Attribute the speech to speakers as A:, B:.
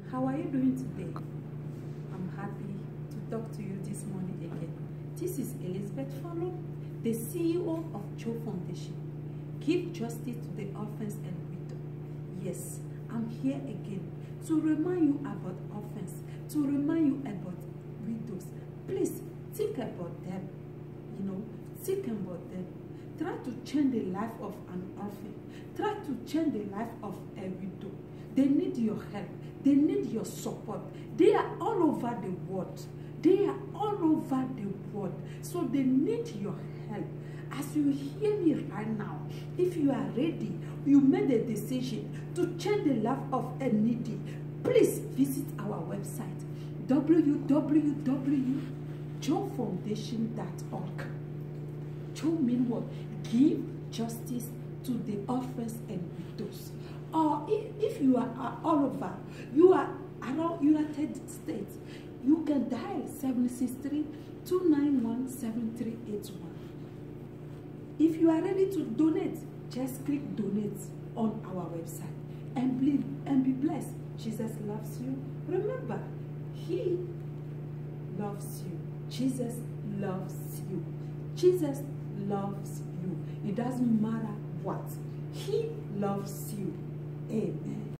A: How are you doing today? I'm happy to talk to you this morning again. This is Elizabeth Follow, the CEO of Joe Foundation. Give justice to the orphans and widow. Yes, I'm here again to remind you about orphans, to remind you about widows. Please think about them. Think about them. Try to change the life of an orphan. Try to change the life of a widow. They need your help. They need your support. They are all over the world. They are all over the world. So they need your help. As you hear me right now, if you are ready, you made a decision to change the life of a needy, please visit our website, www.joefoundation.org. Joe means what? Give justice to the orphans and widows. Or if you are all over, you are around United States, you can dial 763-291-7381. If you are ready to donate, just click donate on our website and be blessed. Jesus loves you. Remember, He loves you. Jesus loves you. Jesus loves you. It doesn't matter what. He loves you. Amen.